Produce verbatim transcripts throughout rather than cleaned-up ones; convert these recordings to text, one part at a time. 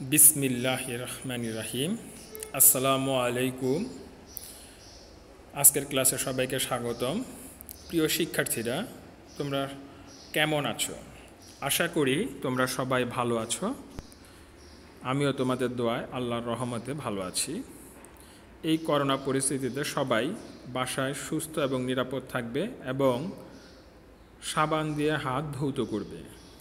বিসমিল্লাহির রহমানির রহিম। আসসালামু আলাইকুম। আজকের ক্লাসে সবাইকে স্বাগতম। প্রিয় শিক্ষার্থীরা, তোমরা কেমন আছো? আশা করি তোমরা সবাই ভালো আছো। আমিও তোমাদের দোয়ায় আল্লাহর রহমতে ভালো আছি। এই করোনা পরিস্থিতিতে সবাই বাসায় সুস্থ এবং নিরাপদ থাকবে এবং সাবান দিয়ে হাত ধৌত করবে।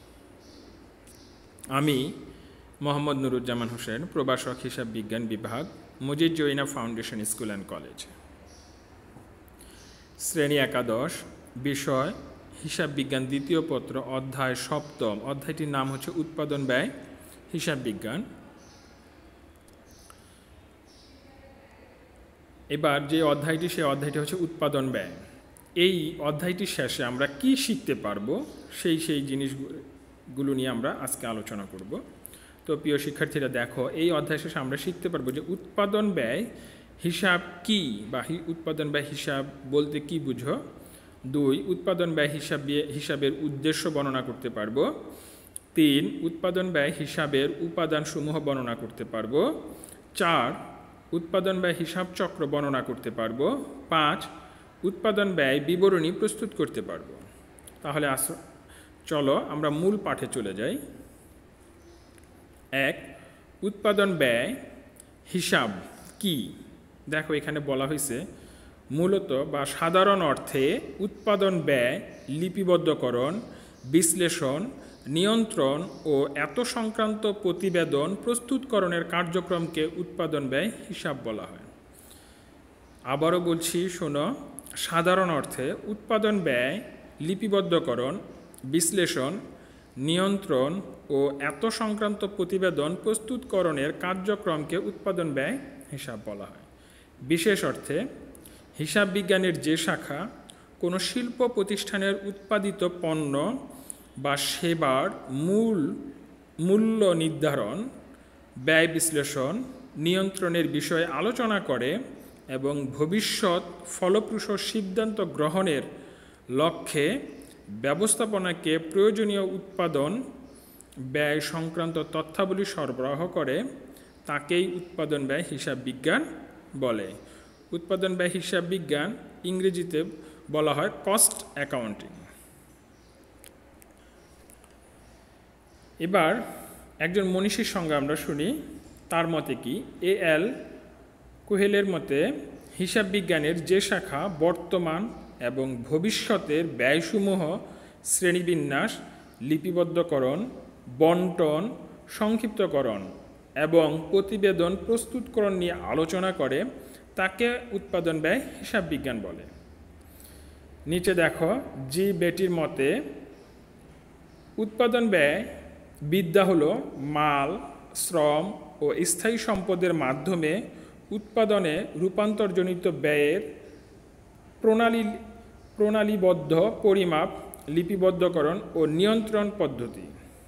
আমি মোহাম্মদ নুরুজ্জামান হোসেন, প্রভাষক হিসাব বিজ্ঞান বিভাগ, Majid Joina foundation school and college, শ্রেণী একাদশ, বিষয় হিসাব বিজ্ঞান, দ্বিতীয় পত্র, অধ্যায় সপ্তম। অধ্যায়টির নাম হচ্ছে উৎপাদন ব্যয় হিসাব বিজ্ঞান। এবার যে অধ্যায়টি, সেই অধ্যায়টি হচ্ছে উৎপাদন ব্যয়। এই অধ্যায়টির শেষে আমরা কি শিখতে পারবো, সেই সেই জিনিসগুলো নিয়ে আমরা আজকে আলোচনা করব। তো প্রিয় শিক্ষার্থীরা, দেখো, এই অধ্যায় শেষে আমরা শিখতে পারবো যে উৎপাদন ব্যয় হিসাব কি, বা উৎপাদন ব্যয় হিসাব বলতে কি বুঝো। দুই, উৎপাদন ব্যয় হিসাব হিসাবের উদ্দেশ্য বর্ণনা করতে পারবো। তিন, উৎপাদন ব্যয় হিসাবের উপাদানসমূহ বর্ণনা করতে পারবো। চার, উৎপাদন ব্যয় হিসাব চক্র বর্ণনা করতে পারবো। পাঁচ, উৎপাদন ব্যয় বিবরণী প্রস্তুত করতে পারবো। তাহলে আস চলো আমরা মূল পাঠে চলে যাই। এক, উৎপাদন ব্যয় হিসাব কি? দেখো, এখানে বলা হয়েছে মূলত বা সাধারণ অর্থে উৎপাদন ব্যয় লিপিবদ্ধকরণ, বিশ্লেষণ, নিয়ন্ত্রণ ও এত সংক্রান্ত প্রতিবেদন প্রস্তুতকরণের কার্যক্রমকে উৎপাদন ব্যয় হিসাব বলা হয়। আবারও বলছি, শোনো, সাধারণ অর্থে উৎপাদন ব্যয় লিপিবদ্ধকরণ, বিশ্লেষণ, নিয়ন্ত্রণ ও এত সংক্রান্ত প্রতিবেদন প্রস্তুতকরণের কার্যক্রমকে উৎপাদন ব্যয় হিসাব বলা হয়। বিশেষ অর্থে হিসাব বিজ্ঞানের যে শাখা কোনো শিল্প প্রতিষ্ঠানের উৎপাদিত পণ্য বা সেবার মূল মূল্য নির্ধারণ, ব্যয় বিশ্লেষণ, নিয়ন্ত্রণের বিষয়ে আলোচনা করে এবং ভবিষ্যৎ ফলপ্রসূ সিদ্ধান্ত গ্রহণের লক্ষ্যে ব্যবস্থাপনাকে প্রয়োজনীয় উৎপাদন ব্যয় সংক্রান্ত তথ্যাবলী সরবরাহ করে, তাকেই উৎপাদন ব্যয় হিসাব বিজ্ঞান বলে। উৎপাদন ব্যয় হিসাব বিজ্ঞান ইংরেজিতে বলা হয় কস্ট অ্যাকাউন্টিং। এবার একজন মনীষীর সঙ্গে আমরা শুনি, তার মতে কি। এ এল কোহেলের মতে হিসাব বিজ্ঞানের যে শাখা বর্তমান এবং ভবিষ্যতের ব্যয়সমূহ শ্রেণীবিন্যাস, লিপিবদ্ধকরণ, বন্টন, সংক্ষিপ্তকরণ এবং প্রতিবেদন প্রস্তুতকরণ নিয়ে আলোচনা করে, তাকে উৎপাদন ব্যয় হিসাব বিজ্ঞান বলে। নিচে দেখো, জি বেটির মতে উৎপাদন ব্যয় বিদ্যা হলো মাল, শ্রম ও স্থায়ী সম্পদের মাধ্যমে উৎপাদনে রূপান্তরজনিত ব্যয়ের প্রণালী প্রণালীবদ্ধ পরিমাপ, লিপিবদ্ধকরণ ও নিয়ন্ত্রণ পদ্ধতি।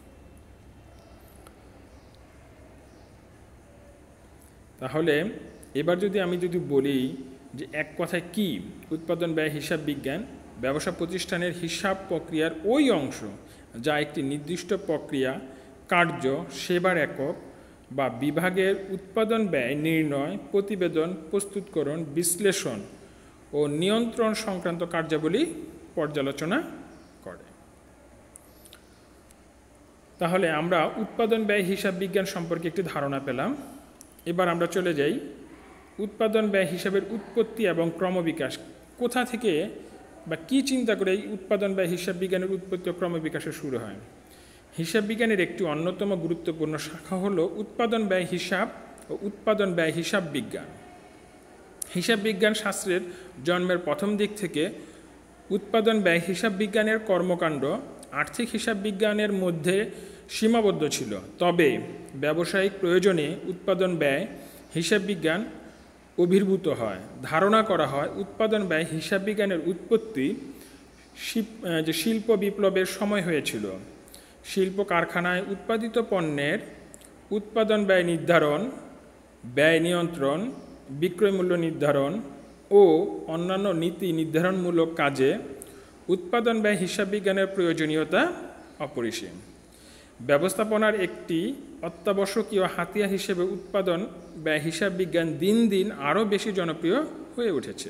তাহলে এবার যদি আমি যদি বলি যে এক কথায় কি উৎপাদন ব্যয় হিসাব বিজ্ঞান, ব্যবসা প্রতিষ্ঠানের হিসাব প্রক্রিয়ার ওই অংশ যা একটি নির্দিষ্ট প্রক্রিয়া, কার্য, সেবার একক বা বিভাগের উৎপাদন ব্যয় নির্ণয়, প্রতিবেদন প্রস্তুতকরণ, বিশ্লেষণ ও নিয়ন্ত্রণ সংক্রান্ত কার্যাবলী পর্যালোচনা করে। তাহলে আমরা উৎপাদন ব্যয় হিসাব বিজ্ঞান সম্পর্কে একটি ধারণা পেলাম। এবার আমরা চলে যাই উৎপাদন ব্যয় হিসাবের উৎপত্তি এবং ক্রমবিকাশ। কোথা থেকে বা কি চিন্তা করে এই উৎপাদন ব্যয় হিসাব বিজ্ঞানের উৎপত্তি ও ক্রমবিকাশে শুরু হয়? হিসাব বিজ্ঞানের একটি অন্যতম গুরুত্বপূর্ণ শাখা হলো উৎপাদন ব্যয় হিসাব ও উৎপাদন ব্যয় হিসাব বিজ্ঞান। হিসাব বিজ্ঞান শাস্ত্রের জন্মের প্রথম দিক থেকে উৎপাদন ব্যয় হিসাব বিজ্ঞানের কর্মকাণ্ড আর্থিক হিসাব বিজ্ঞানের মধ্যে সীমাবদ্ধ ছিল। তবে ব্যবসায়িক প্রয়োজনে উৎপাদন ব্যয় হিসাব বিজ্ঞান আবির্ভূত হয়। ধারণা করা হয় উৎপাদন ব্যয় হিসাব বিজ্ঞানের উৎপত্তি যে শিল্প বিপ্লবের সময় হয়েছিল। শিল্প কারখানায় উৎপাদিত পণ্যের উৎপাদন ব্যয় নির্ধারণ, ব্যয় নিয়ন্ত্রণ, বিক্রয় মূল্য নির্ধারণ ও অন্যান্য নীতি নির্ধারণমূলক কাজে উৎপাদন ব্যয় হিসাব বিজ্ঞানের প্রয়োজনীয়তা অপরিসীম। ব্যবস্থাপনার একটি অত্যাবশ্যকীয় হাতিয়ার হিসেবে উৎপাদন ব্যয় হিসাব বিজ্ঞান দিন দিন আরও বেশি জনপ্রিয় হয়ে উঠেছে।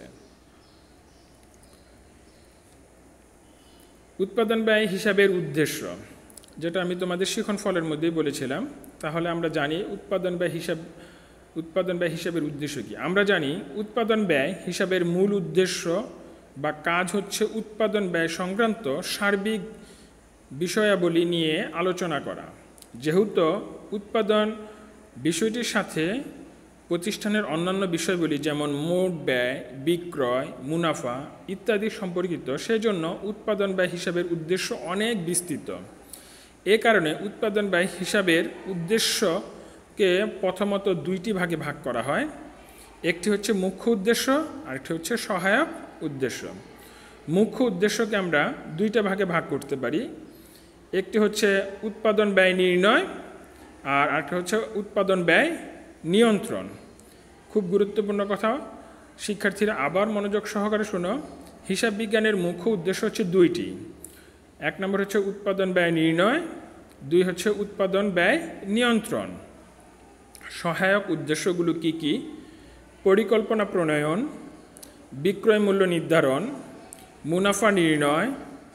উৎপাদন ব্যয় হিসাবের উদ্দেশ্য, যেটা আমি তোমাদের শিখন ফলের মধ্যেই বলেছিলাম। তাহলে আমরা জানি উৎপাদন ব্যয় হিসাব উৎপাদন ব্যয় হিসাবের উদ্দেশ্য কি। আমরা জানি উৎপাদন ব্যয় হিসাবের মূল উদ্দেশ্য বা কাজ হচ্ছে উৎপাদন ব্যয় সংক্রান্ত সার্বিক বিষয়াবলী নিয়ে আলোচনা করা। যেহেতু উৎপাদন বিষয়টির সাথে প্রতিষ্ঠানের অন্যান্য বিষয়গুলি যেমন মোট ব্যয়, বিক্রয়, মুনাফা ইত্যাদি সম্পর্কিত, সেজন্য উৎপাদন ব্যয় হিসাবের উদ্দেশ্য অনেক বিস্তৃত। এ কারণে উৎপাদন ব্যয় হিসাবের উদ্দেশ্যকে প্রথমত দুইটি ভাগে ভাগ করা হয়। একটি হচ্ছে মুখ্য উদ্দেশ্য, আরেকটি হচ্ছে সহায়ক উদ্দেশ্য। মুখ্য উদ্দেশ্যকে আমরা দুইটা ভাগে ভাগ করতে পারি। একটি হচ্ছে উৎপাদন ব্যয় নির্ণয়, আর আরেকটা হচ্ছে উৎপাদন ব্যয় নিয়ন্ত্রণ। খুব গুরুত্বপূর্ণ কথা, শিক্ষার্থীরা আবার মনোযোগ সহকারে শোনো। হিসাব বিজ্ঞানের মুখ্য উদ্দেশ্য হচ্ছে দুইটি। এক নম্বর হচ্ছে উৎপাদন ব্যয় নির্ণয়, দুই হচ্ছে উৎপাদন ব্যয় নিয়ন্ত্রণ। সহায়ক উদ্দেশ্যগুলো কি কি? পরিকল্পনা প্রণয়ন, বিক্রয় মূল্য নির্ধারণ, মুনাফা নির্ণয়,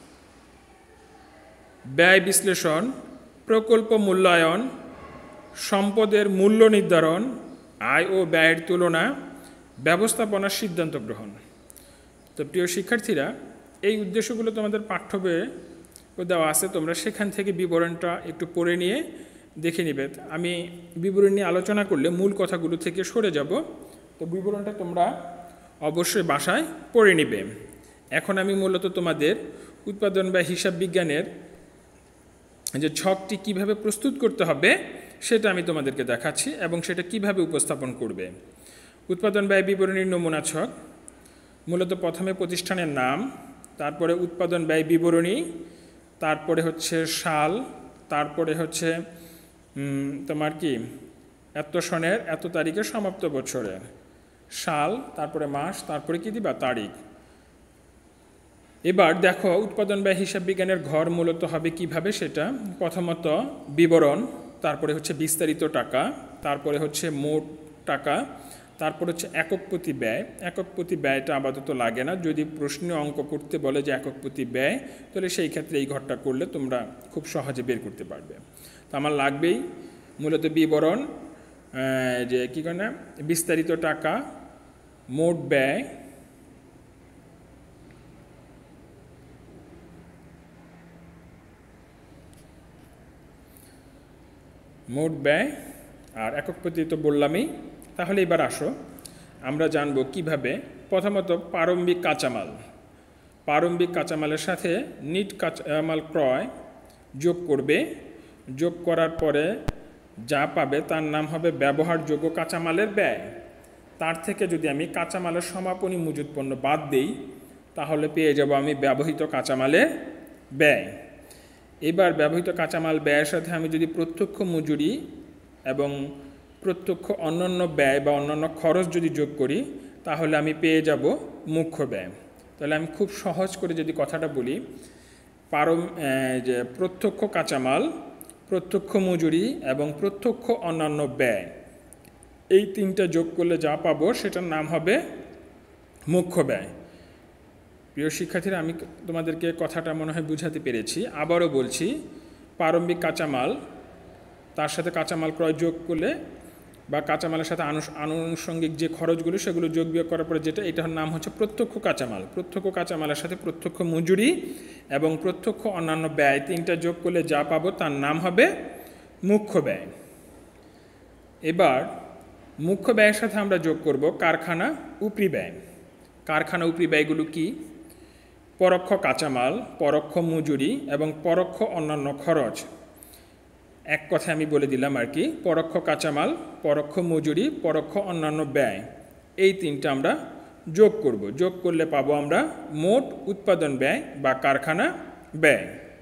ব্যয় বিশ্লেষণ, প্রকল্প মূল্যায়ন, সম্পদের মূল্য নির্ধারণ, আয় ও ব্যয়ের তুলনা, ব্যবস্থাপনার সিদ্ধান্ত গ্রহণ। তো প্রিয় শিক্ষার্থীরা, এই উদ্দেশ্যগুলো তোমাদের পাঠ্য বইয়ে দেওয়া আছে, তোমরা সেখান থেকে বিবরণটা একটু পড়ে নিয়ে দেখে নিবে। আমি বিবরণ নিয়ে আলোচনা করলে মূল কথাগুলো থেকে সরে যাব, তো বিবরণটা তোমরা অবশ্যই বাসায় পড়ে নিবে। এখন আমি মূলত তোমাদের উৎপাদন ব্যয় হিসাব বিজ্ঞানের যে ছকটি কিভাবে প্রস্তুত করতে হবে সেটা আমি তোমাদেরকে দেখাচ্ছি এবং সেটা কিভাবে উপস্থাপন করবে। উৎপাদন ব্যয় বিবরণীর নমুনা ছক, মূলত প্রথমে প্রতিষ্ঠানের নাম, তারপরে উৎপাদন ব্যয় বিবরণী, তারপরে হচ্ছে সাল, তারপরে হচ্ছে তোমার কি এত সনের এত তারিখে সমাপ্ত বছরের সাল, তারপরে মাস, তারপরে কি দিবা তারিখ। এবার দেখো উৎপাদন ব্যয় হিসাব বিজ্ঞানের ঘর মূলত হবে কিভাবে সেটা। প্রথমত বিবরণ, তারপরে হচ্ছে বিস্তারিত টাকা, তারপরে হচ্ছে মোট টাকা, তারপর হচ্ছে একক প্রতি ব্যয়। একক প্রতি ব্যয়টা আপাতত লাগে না, যদি প্রশ্নে অঙ্ক করতে বলে যে একক প্রতি ব্যয়, তাহলে সেই ক্ষেত্রে এই ঘরটা করলে তোমরা খুব সহজে বের করতে পারবে। তো আমার লাগবেই মূলত বিবরণ, যে কী করে না বিস্তারিত টাকা, মোট ব্যয়, মোট ব্যয় আর একক প্রতি তো বললামই। তাহলে এবার আসো আমরা জানবো কিভাবে। প্রথমত প্রারম্ভিক কাঁচামাল, প্রারম্ভিক কাঁচামালের সাথে নিট কাঁচামাল ক্রয় যোগ করবে। যোগ করার পরে যা পাবে তার নাম হবে ব্যবহারযোগ্য কাঁচামালের ব্যয়। তার থেকে যদি আমি কাঁচামালের সমাপনী মজুত পণ্য বাদ দিই তাহলে পেয়ে যাব আমি ব্যবহৃত কাঁচামালের ব্যয়। এবার ব্যবহৃত কাঁচামাল ব্যয়ের সাথে আমি যদি প্রত্যক্ষ মজুরি এবং প্রত্যক্ষ অন্যান্য ব্যয় বা অন্যান্য খরচ যদি যোগ করি তাহলে আমি পেয়ে যাব মুখ্য ব্যয়। তাহলে আমি খুব সহজ করে যদি কথাটা বলি, পারম যে প্রত্যক্ষ কাঁচামাল, প্রত্যক্ষ মজুরি এবং প্রত্যক্ষ অন্যান্য ব্যয়, এই তিনটা যোগ করলে যা পাবো সেটার নাম হবে মুখ্য ব্যয়। প্রিয় শিক্ষার্থীরা, আমি তোমাদেরকে কথাটা মনে হয় বুঝাতে পেরেছি। আবারও বলছি, প্রারম্ভিক কাঁচামাল তার সাথে কাঁচামাল ক্রয় যোগ করলে বা কাঁচামালের সাথে আনুষঙ্গিক যে খরচগুলো সেগুলো যোগ বিয়োগ করার পরে যেটা, এটার নাম হচ্ছে প্রত্যক্ষ কাঁচামাল। প্রত্যক্ষ কাঁচামালের সাথে প্রত্যক্ষ মজুরি এবং প্রত্যক্ষ অন্যান্য ব্যয় তিনটা যোগ করলে যা পাবো তার নাম হবে মুখ্য ব্যয়। এবার মুখ্য ব্যয়ের সাথে আমরা যোগ করব কারখানা উপরি ব্যয়। কারখানা উপরি ব্যয়গুলো কি? পরোক্ষ কাঁচামাল, পরোক্ষ মজুরি এবং পরোক্ষ অন্যান্য খরচ। এক কথা আমি বলে দিলাম আর কি, পরোক্ষ কাঁচামাল, পরোক্ষ মজুরি, পরোক্ষ অন্যান্য ব্যয়, এই তিনটা আমরা যোগ করব। যোগ করলে পাবো আমরা মোট উৎপাদন ব্যয় বা কারখানা ব্যয়।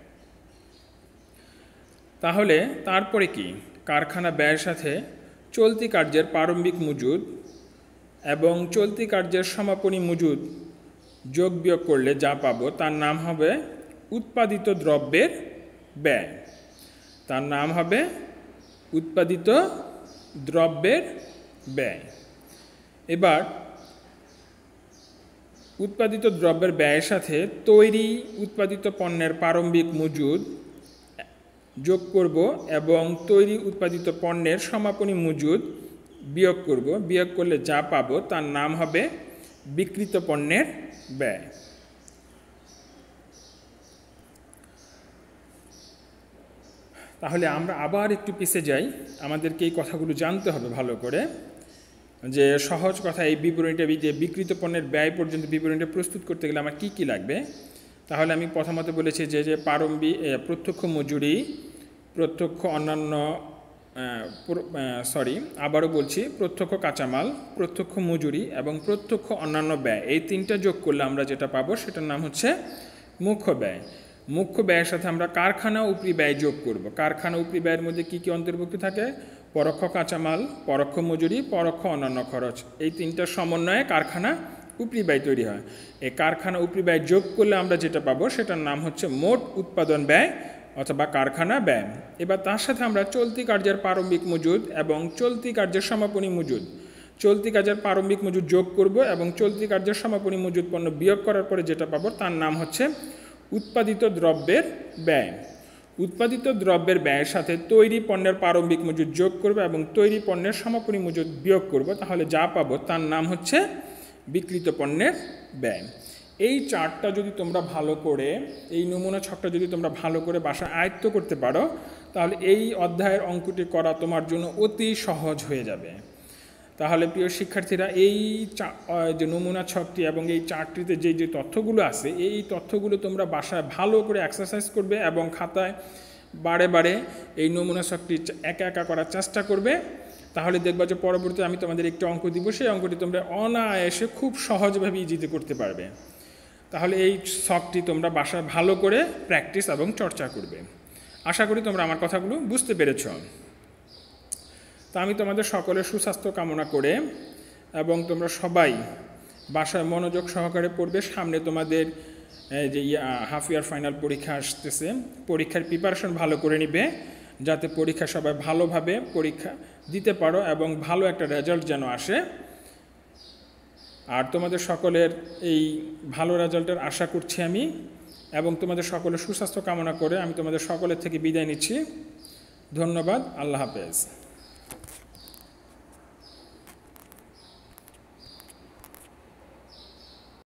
তাহলে তারপরে কি? কারখানা ব্যয়ের সাথে চলতি কার্যের প্রারম্ভিক মজুদ এবং চলতি কার্যের সমাপনী মজুদ যোগ বিয়োগ করলে যা পাবো তার নাম হবে উৎপাদিত দ্রব্যের ব্যয়। তার নাম হবে উৎপাদিত দ্রব্যের ব্যয়। এবার উৎপাদিত দ্রব্যের ব্যয়ের সাথে তৈরি উৎপাদিত পণ্যের প্রারম্ভিক মজুদ যোগ করব এবং তৈরি উৎপাদিত পণ্যের সমাপনী মজুদ বিয়োগ করব। বিয়োগ করলে যা পাবো তার নাম হবে বিক্রিত পণ্যের ব্যয়। তাহলে আমরা আবার একটু পিছে যাই, আমাদেরকে এই কথাগুলো জানতে হবে ভালো করে, যে সহজ কথা এই বিবরণীটা, যে বিক্রিত পণ্যের ব্যয় পর্যন্ত বিবরণীটা প্রস্তুত করতে গেলে আমার কী কী লাগবে। তাহলে আমি প্রথমত বলেছি যে যে প্রারম্ভিক প্রত্যক্ষ মজুরি, প্রত্যক্ষ অন্যান্য সরি আবারও বলছি প্রত্যক্ষ কাঁচামাল, প্রত্যক্ষ মজুরি এবং প্রত্যক্ষ অন্যান্য ব্যয়, এই তিনটা যোগ করলে আমরা যেটা পাবো সেটার নাম হচ্ছে মুখ্য ব্যয়। মুখ্য ব্যয়ের সাথে আমরা কারখানা উপরি ব্যয় যোগ করব। কারখানা উপরি ব্যয়ের মধ্যে কী কী অন্তর্ভুক্ত থাকে? পরোক্ষ কাঁচামাল, পরোক্ষ মজুরি, পরোক্ষ অন্যান্য খরচ, এই তিনটার সমন্বয়ে কারখানা উপরি ব্যয় তৈরি হয়। এই কারখানা উপরি ব্যয় যোগ করলে আমরা যেটা পাবো সেটার নাম হচ্ছে মোট উৎপাদন ব্যয় অথবা কারখানা ব্যয়। এবার তার সাথে আমরা চলতি কার্যের প্রারম্ভিক মজুদ এবং চলতি কার্যের সমাপনী মজুদ, চলতি কার্যের প্রারম্ভিক মজুদ যোগ করব এবং চলতি কার্যের সমাপনী মজুদ পণ্য বিয়োগ করার পরে যেটা পাবো তার নাম হচ্ছে উৎপাদিত দ্রব্যের ব্যয়। উৎপাদিত দ্রব্যের ব্যয়ের সাথে তৈরি পণ্যের প্রারম্ভিক মজুদ যোগ করব এবং তৈরি পণ্যের সমাপনী মজুদ বিয়োগ করব, তাহলে যা পাবো তার নাম হচ্ছে বিক্রিত পণ্যের ব্যয়। এই চার্টটা যদি তোমরা ভালো করে, এই নমুনা ছকটা যদি তোমরা ভালো করে বাসায় আয়ত্ত করতে পারো, তাহলে এই অধ্যায়ের অঙ্কটি করা তোমার জন্য অতি সহজ হয়ে যাবে। তাহলে প্রিয় শিক্ষার্থীরা, এই যে নমুনা ছকটি এবং এই চার্টটিতে যে যে তথ্যগুলো আছে, এই তথ্যগুলো তোমরা বাসায় ভালো করে এক্সারসাইজ করবে এবং খাতায় বারে বারে এই নমুনা ছকটি একা একা করার চেষ্টা করবে। তাহলে দেখবা যে পরবর্তী আমি তোমাদের একটি অঙ্ক দিব, সেই অঙ্কটি তোমরা অনায়াসে খুব সহজভাবে ইজিতে করতে পারবে। তাহলে এই ছকটি তোমরা বাসায় ভালো করে প্র্যাকটিস এবং চর্চা করবে। আশা করি তোমরা আমার কথাগুলো বুঝতে পেরেছ। তা আমি তোমাদের সকলের সুস্বাস্থ্য কামনা করে এবং তোমরা সবাই বাসায় মনোযোগ সহকারে পড়বে। সামনে তোমাদের যে হাফ ইয়ার ফাইনাল পরীক্ষা আসতেছে, পরীক্ষার প্রিপারেশন ভালো করে নিবে যাতে পরীক্ষা সবাই ভালোভাবে পরীক্ষা দিতে পারো এবং ভালো একটা রেজাল্ট যেন আসে। আর তোমাদের সকলের এই ভালো রেজাল্টের আশা করছি আমি, এবং তোমাদের সকলের সুস্বাস্থ্য কামনা করে আমি তোমাদের সকলের থেকে বিদায় নিচ্ছি। ধন্যবাদ। আল্লাহ হাফেজ।